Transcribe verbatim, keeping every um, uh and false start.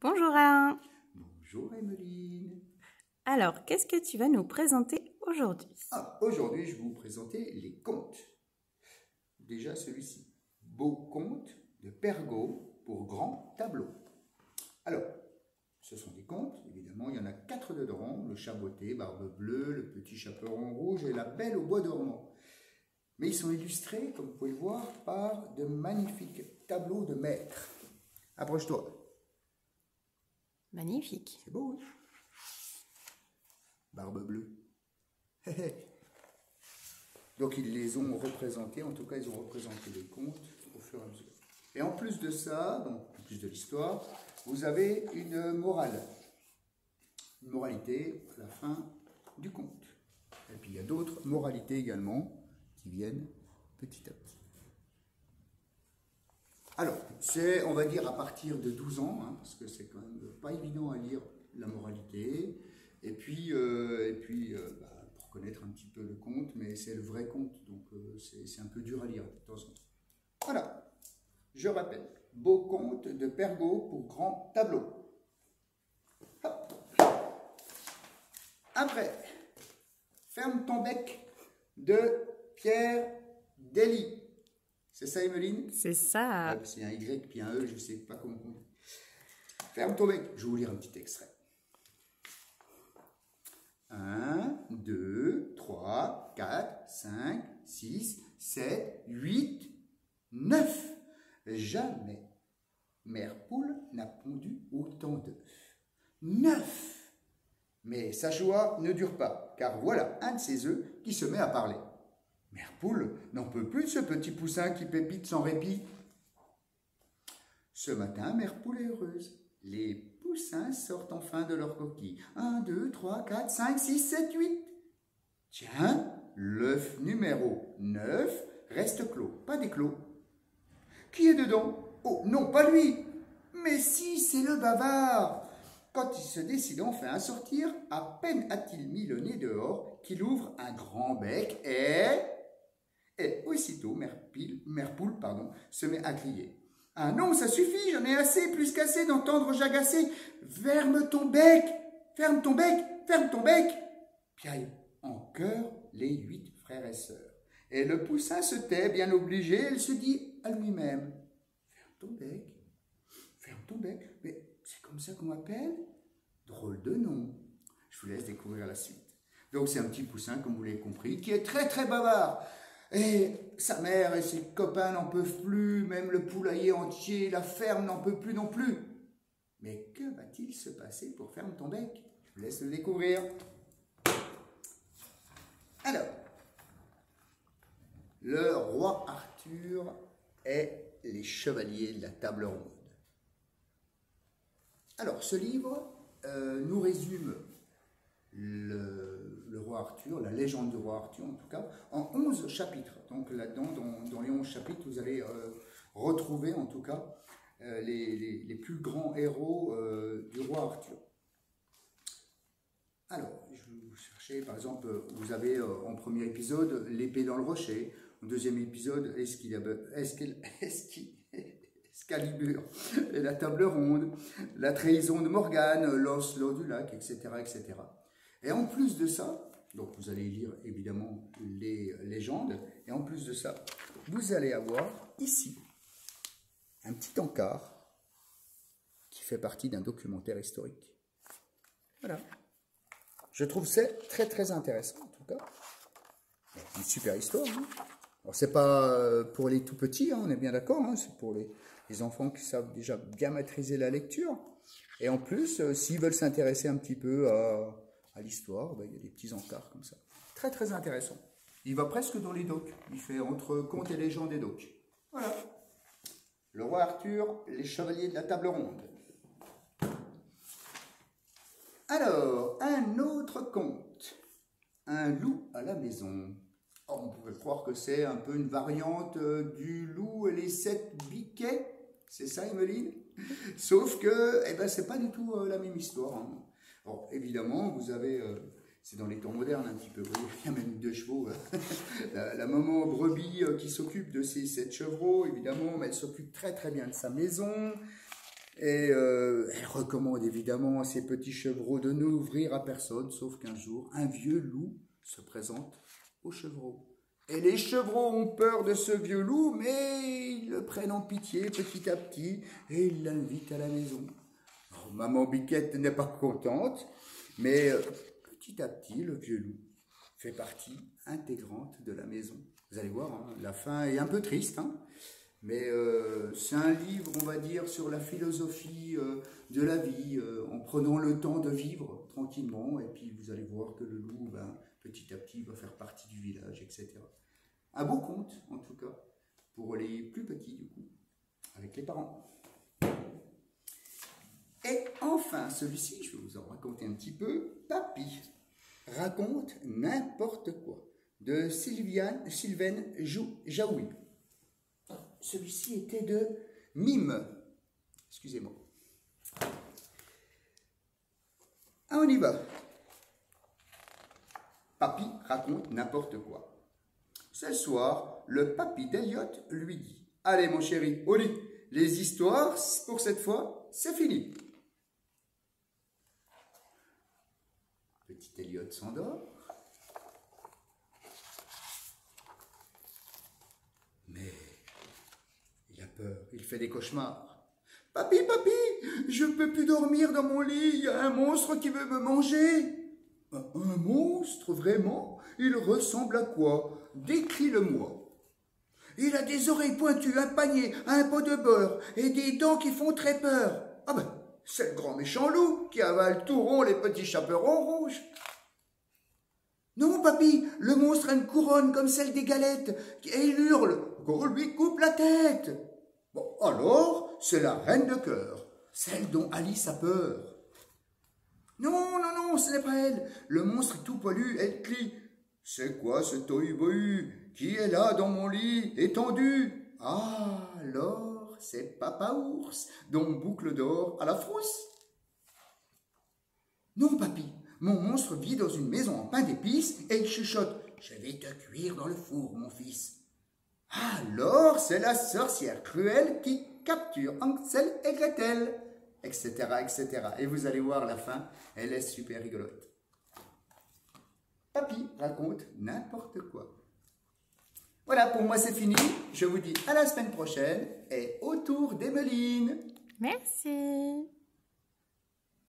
Bonjour Alain. Bonjour Emeline. Alors, qu'est-ce que tu vas nous présenter aujourd'hui? Ah, aujourd'hui, je vais vous présenter les contes. Déjà celui-ci. Beaux contes de Pergaud pour grand tableau. Alors, ce sont des contes, évidemment, il y en a quatre dedans. Le Chaboté, Barbe Bleue, le Petit Chaperon Rouge et la Belle au Bois dormant. Mais ils sont illustrés, comme vous pouvez le voir, par de magnifiques tableaux de maîtres. Approche-toi. Magnifique. C'est beau, hein? Barbe Bleue. Donc ils les ont représentés, en tout cas ils ont représenté les contes au fur et à mesure. Et en plus de ça, donc en plus de l'histoire, vous avez une morale. Une moralité à la fin du conte. Et puis il y a d'autres moralités également qui viennent petit à petit. Alors, c'est, on va dire, à partir de douze ans, hein, parce que c'est quand même pas évident à lire la moralité. Et puis, euh, et puis euh, bah, pour connaître un petit peu le conte, mais c'est le vrai conte, donc euh, c'est un peu dur à lire de temps en temps. Voilà, je rappelle, beau conte de Pergaud pour grand tableau. Hop. Après, ferme ton bec de Pierre Dailly. C'est ça, Emeline? C'est ça. C'est un Y puis un E, je ne sais pas comment on dit. Ferme ton bec. Je vais vous lire un petit extrait. un, deux, trois, quatre, cinq, six, sept, huit, neuf. Jamais mère poule n'a pondu autant d'œufs. Neuf. Mais sa joie ne dure pas, car voilà un de ses œufs qui se met à parler. Mère poule n'en peut plus de ce petit poussin qui pépite sans répit. Ce matin, Mère poule est heureuse. Les poussins sortent enfin de leur coquille. un, deux, trois, quatre, cinq, six, sept, huit. Tiens, l'œuf numéro neuf reste clos, pas d'éclos. Qui est dedans? Oh, non, pas lui. Mais si, c'est le bavard. Quand il se décide enfin à sortir, à peine a-t-il mis le nez dehors qu'il ouvre un grand bec et... Et aussitôt, Mère, Pile, Mère Poule pardon, se met à crier. « Ah non, ça suffit, j'en ai assez, plus qu'assez d'entendre jagasser. Ferme ton bec, ferme ton bec, ferme ton bec !» Piaille en chœur les huit frères et sœurs. Et le poussin se tait, bien obligé, elle se dit à lui-même. « Ferme ton bec, ferme ton bec, mais c'est comme ça qu'on m'appelle? Drôle de nom. » Je vous laisse découvrir la suite. Donc c'est un petit poussin, comme vous l'avez compris, qui est très très bavard. Et sa mère et ses copains n'en peuvent plus, même le poulailler entier, la ferme n'en peut plus non plus. Mais que va-t-il se passer pour Ferme ton bec? Je vous laisse le découvrir. Alors, le roi Arthur et les chevaliers de la table ronde. Alors, ce livre euh, nous résume Le, le roi Arthur, la légende du roi Arthur en tout cas, en onze chapitres. Donc là-dedans, dans, dans les onze chapitres, vous allez euh, retrouver en tout cas euh, les, les, les plus grands héros euh, du roi Arthur. Alors, je vais vous chercher, par exemple, vous avez euh, en premier épisode l'épée dans le rocher, en deuxième épisode Excalibur et la table ronde, la trahison de Morgane, Lancelot du lac, et cetera, et cetera. Et en plus de ça, donc vous allez lire évidemment les légendes, et en plus de ça, vous allez avoir ici un petit encart qui fait partie d'un documentaire historique. Voilà. Je trouve ça très très intéressant en tout cas. Une super histoire. Hein. Alors c'est pas pour les tout petits, hein, on est bien d'accord, hein, c'est pour les, les enfants qui savent déjà bien maîtriser la lecture. Et en plus, euh, s'ils veulent s'intéresser un petit peu à... à l'histoire, ben, il y a des petits encarts comme ça. Très très intéressant. Il va presque dans les docs. Il fait entre contes et légendes et docs. Voilà. Le roi Arthur, les chevaliers de la table ronde. Alors, un autre conte. Un loup à la maison. Oh, on pourrait croire que c'est un peu une variante du loup et les sept biquets. C'est ça, Emeline? Sauf que, eh ben, c'est pas du tout euh, la même histoire. Hein. Bon, évidemment, vous avez, euh, c'est dans les temps modernes un petit peu, vous voyez, il y a même deux chevaux. la, la maman brebis euh, qui s'occupe de ses sept chevreaux, évidemment, mais elle s'occupe très très bien de sa maison. Et euh, elle recommande évidemment à ses petits chevreaux de n'ouvrir à personne, sauf qu'un jour, un vieux loup se présente aux chevreaux. Et les chevreaux ont peur de ce vieux loup, mais ils le prennent en pitié petit à petit et ils l'invitent à la maison. Alors, maman Biquette n'est pas contente, mais euh, petit à petit, le vieux loup fait partie intégrante de la maison. Vous allez voir, hein, la fin est un peu triste, hein, mais euh, c'est un livre, on va dire, sur la philosophie euh, de la vie, euh, en prenant le temps de vivre tranquillement, et puis vous allez voir que le loup, ben, petit à petit, va faire partie du village, et cetera. Un beau conte, en tout cas, pour les plus petits, du coup, avec les parents. Et enfin, celui-ci, je vais vous en raconter un petit peu. Papy raconte n'importe quoi, de Sylviane, Sylvaine Jaoui. Celui-ci était de Mime. Excusez-moi. Ah, on y va. Papy raconte n'importe quoi. Ce soir, le papy d'Eliot lui dit « Allez, mon chéri, au lit. Les histoires, pour cette fois, c'est fini. » Petit Eliot s'endort. Mais il a peur, il fait des cauchemars. « Papy, papy, je ne peux plus dormir dans mon lit, il y a un monstre qui veut me manger. » Un monstre, vraiment? Il ressemble à quoi? Décris-le-moi. Il a des oreilles pointues, un panier, un pot de beurre et des dents qui font très peur. Ah ben, c'est le grand méchant loup qui avale tout rond les petits chaperons rouges. Non, papy, le monstre a une couronne comme celle des galettes et il hurle qu'on lui coupe la tête. Bon, alors, c'est la reine de cœur, celle dont Alice a peur. Non, non, non, ce n'est pas elle. Le monstre est tout poilu, elle crie. C'est quoi ce tohu-bohu? Qui est là dans mon lit, étendu? Ah, alors, c'est Papa Ours, dont boucle d'or à la frousse. Non, papy, mon monstre vit dans une maison en pain d'épices et il chuchote. Je vais te cuire dans le four, mon fils. Alors, c'est la sorcière cruelle qui capture Hansel et Gretel. Etc, et cetera. Et vous allez voir la fin, elle est super rigolote. Papy raconte n'importe quoi. Voilà, pour moi c'est fini. Je vous dis à la semaine prochaine et autour d'Emeline. Merci.